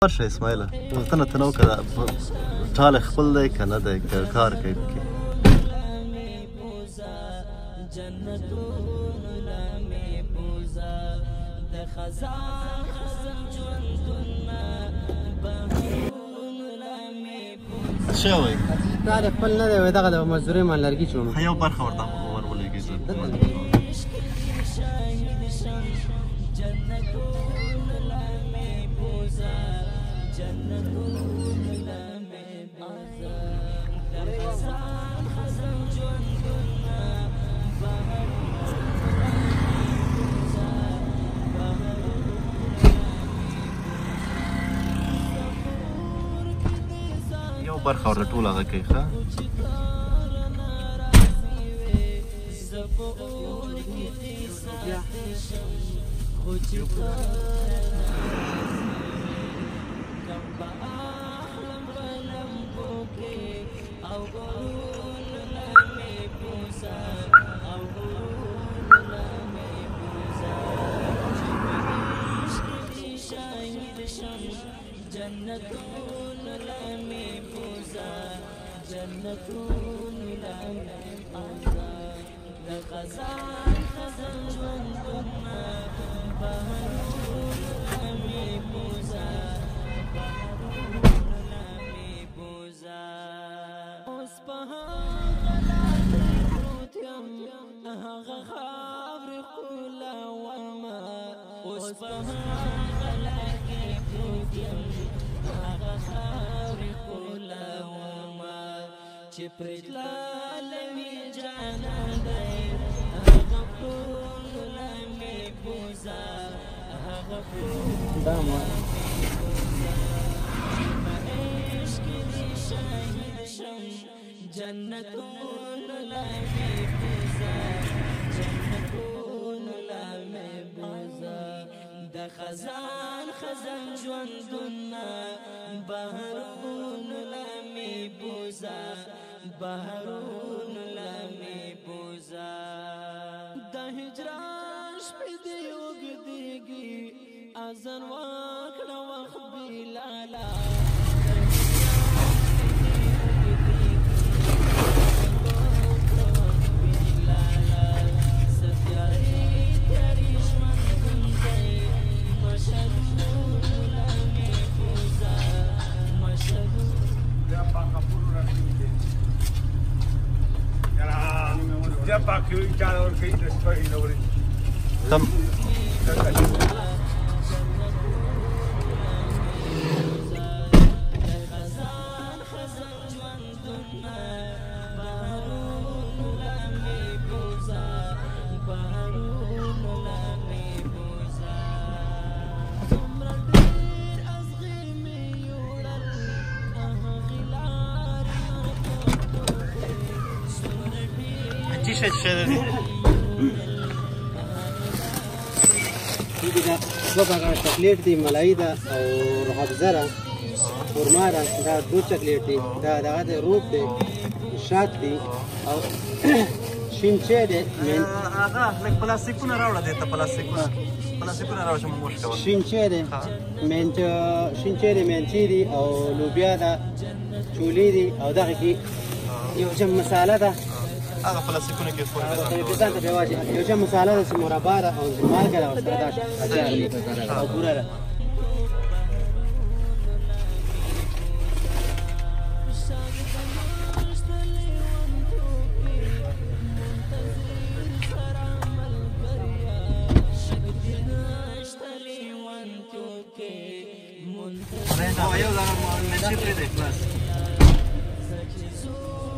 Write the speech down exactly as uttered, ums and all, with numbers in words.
ورشه اسماعیله پوښتنه ته نه وکړه ټال خپل دی که نه دی که کار کوي پکې څه وایي ټال خپل نه دی وایي دغه د مزدورۍ مان لرګي چوم یو برخه ورته ور ولېږي یو برخه ورته ټول هغه کوي ښه جنتون لامي بوزا جنتون لامي بوزا لخزان خزان جوندنا بهرون لامي بوزا بهرون لامي بوزا أصبها غلات روتيم أهغ خابر كلا وما أصبها غلات روتيم چې پرتلالمي جانان دی هغه پرونه مې بوزا هغه پرونه عشق دې شاهد شم جنتونه مې بوزا جنتونه مې بوزا د خزان خزان ژوندونه بهرونه مې بوزا بهرون لامي بوزا د هجران شپې دې اوږدېږي اذان وکړه وخت بلالا Pakai cara orang kaya dah seperti ini orang. Tam. چی شده دی؟ دې دا دوه باغه چاکلیټ دی ملایي ده او روحافزه ده خرما ده دا دوه چاکلیټ دي دا دغه د روب دی شات دی او شین چای دی هغه لږ پلاستیکونه راوړه دې ته پلاستیکونه پلاستیکونه راوړه چې موږ وشکوو شین چای دی منچ شین چای دی منچي دی او لوبیا ده چولې دي او دغه کې یو چم مساله ده هغه پلاستیکونه کې فول تلویزیون ته به واچي یو چم مساله ده چې مربا ده او مالګه ده او سره ده اچار دی او بوره ده یو ځل مې چې پرې دی خلاص